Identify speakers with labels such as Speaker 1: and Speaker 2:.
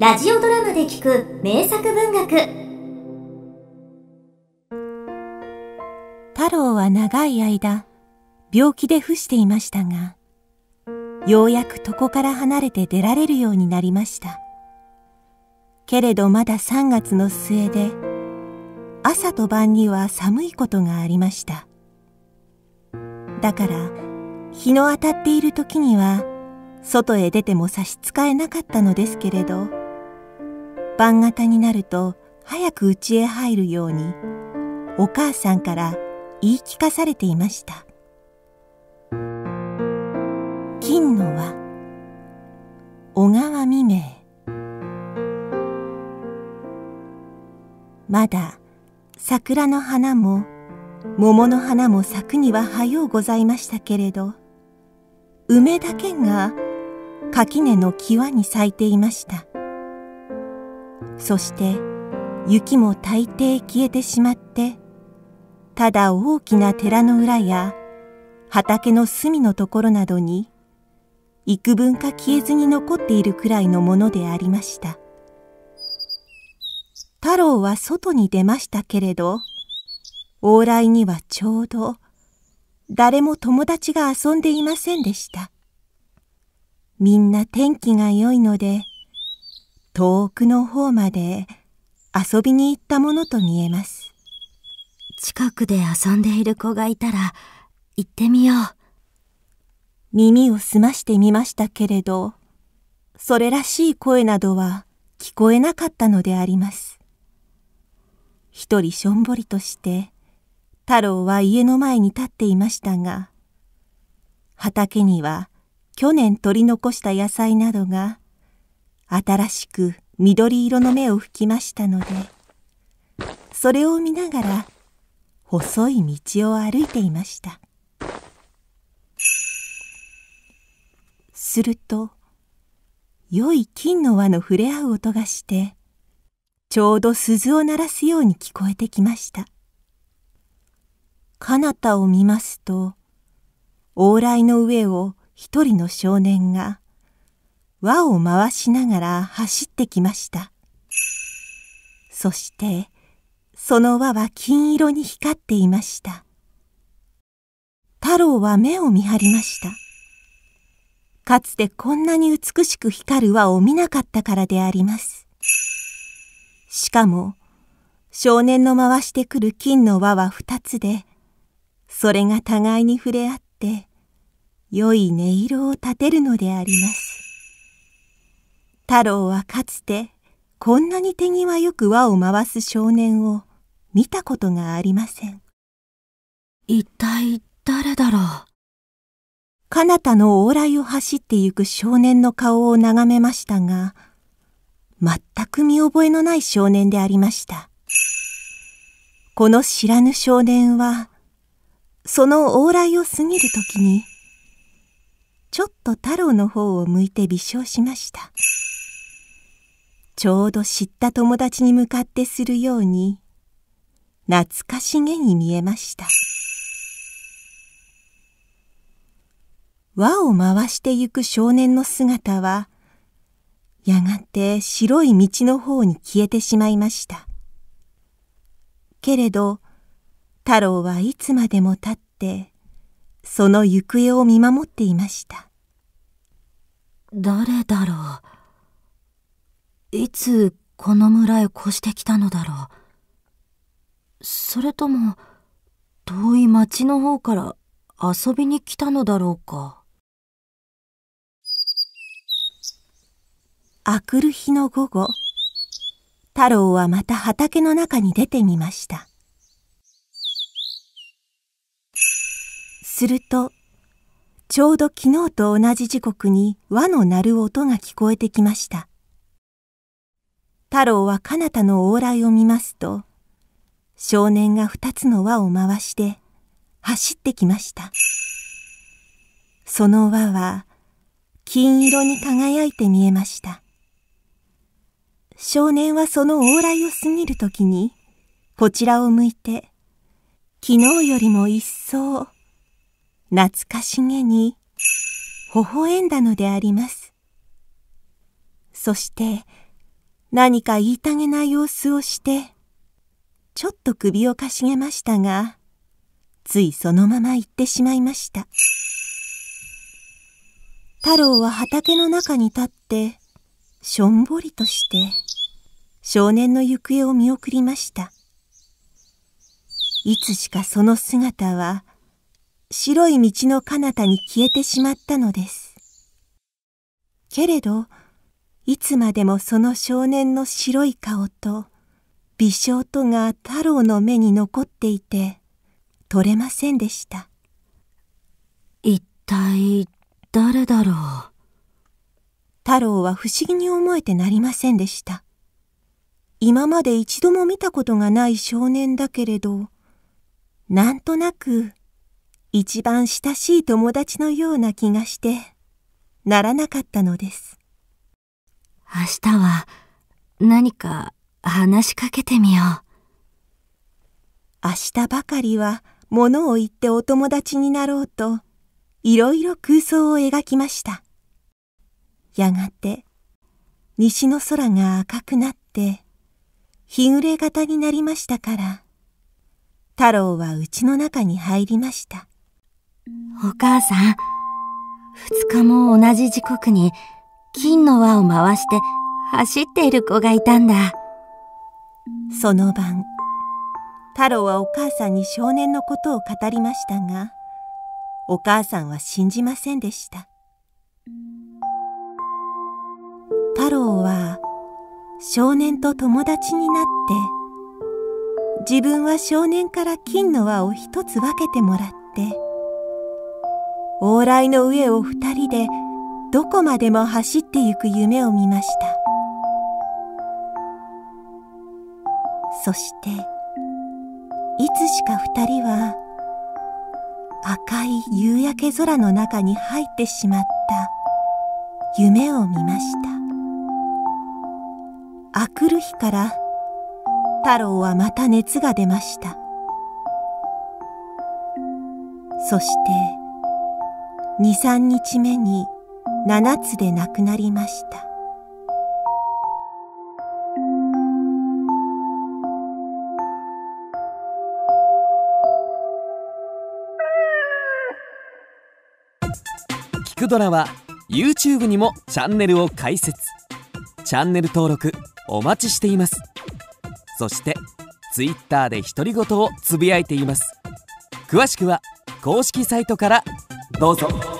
Speaker 1: ラジオドラマで聞く名作文学。
Speaker 2: 太郎は長い間病気で伏していましたが、ようやく床から離れて出られるようになりました。けれどまだ3月の末で、朝と晩には寒いことがありました。だから日の当たっている時には外へ出ても差し支えなかったのですけれど、晩方になると早く家へ入るようにお母さんから言い聞かされていました。金の輪、小川未明。まだ桜の花も桃の花も咲くには早うございましたけれど、梅だけが垣根の際に咲いていました。そして雪も大抵消えてしまって、ただ大きな寺の裏や畑の隅のところなどに幾分か消えずに残っているくらいのものでありました。太郎は外に出ましたけれど、往来にはちょうど誰も友達が遊んでいませんでした。みんな天気が良いので、遠くの方まで遊びに行ったものと見えます。
Speaker 3: 近くで遊んでいる子がいたら行ってみよう。
Speaker 2: 耳を澄ましてみましたけれど、それらしい声などは聞こえなかったのであります。一人しょんぼりとして太郎は家の前に立っていましたが、畑には去年取り残した野菜などが新しく緑色の芽を吹きましたので、それを見ながら細い道を歩いていました。すると良い金の輪の触れ合う音がして、ちょうど鈴を鳴らすように聞こえてきました。彼方を見ますと、往来の上を一人の少年が輪を回しながら走ってきました。そしてその輪は金色に光っていました。太郎は目を見張りました。かつてこんなに美しく光る輪を見なかったからであります。しかも少年の回してくる金の輪は2つで、それが互いに触れ合って良い音色を立てるのであります。太郎はかつてこんなに手際よく輪を回す少年を見たことがありません。
Speaker 3: 一体誰だろう。
Speaker 2: 彼方の往来を走ってゆく少年の顔を眺めましたが、全く見覚えのない少年でありました。この知らぬ少年は、その往来を過ぎるときに、ちょっと太郎の方を向いて微笑しました。ちょうど知った友達に向かってするように、懐かしげに見えました。輪を回してゆく少年の姿は、やがて白い道の方に消えてしまいました。けれど、太郎はいつまでも立って、その行方を見守っていました。
Speaker 3: 誰だろう。いつこの村へ越してきたのだろう。それとも遠い町の方から遊びに来たのだろうか。
Speaker 2: 明くる日の午後、太郎はまた畑の中に出てみました。すると、ちょうど昨日と同じ時刻に輪の鳴る音が聞こえてきました。太郎は彼方の往来を見ますと、少年が2つの輪を回して走ってきました。その輪は金色に輝いて見えました。少年はその往来を過ぎるときに、こちらを向いて、昨日よりも一層、懐かしげに、微笑んだのであります。そして、 何か言いたげな様子をして、ちょっと首をかしげましたが、ついそのまま行ってしまいました。太郎は畑の中に立って、しょんぼりとして、少年の行方を見送りました。いつしかその姿は、白い道の彼方に消えてしまったのです。けれど、いつまでもその少年の白い顔と微笑とが太郎の目に残っていて、取れませんでした。
Speaker 3: 一体誰だろう。
Speaker 2: 太郎は不思議に思えてなりませんでした。今まで一度も見たことがない少年だけれど、なんとなく一番親しい友達のような気がしてならなかったのです。
Speaker 3: 明日は何か話しかけてみよう。
Speaker 2: 明日ばかりは物を言ってお友達になろうと、いろいろ空想を描きました。やがて西の空が赤くなって日暮れ型になりましたから、太郎は家の中に入りました。
Speaker 3: お母さん、2日も同じ時刻に金の輪を回して走っている子がいたんだ。
Speaker 2: その晩、太郎はお母さんに少年のことを語りましたが、お母さんは信じませんでした。太郎は少年と友達になって、自分は少年から金の輪を一つ分けてもらって、往来の上を2人でどこまでも走ってゆく夢を見ました。そしていつしか2人は赤い夕焼け空の中に入ってしまった夢を見ました。あくる日から太郎はまた熱が出ました。そして2、3日目に7つで亡くなりました。
Speaker 4: 聞くドラは YouTube にもチャンネルを開設。チャンネル登録お待ちしています。そして Twitter で独り言をつぶやいています。詳しくは公式サイトからどうぞ。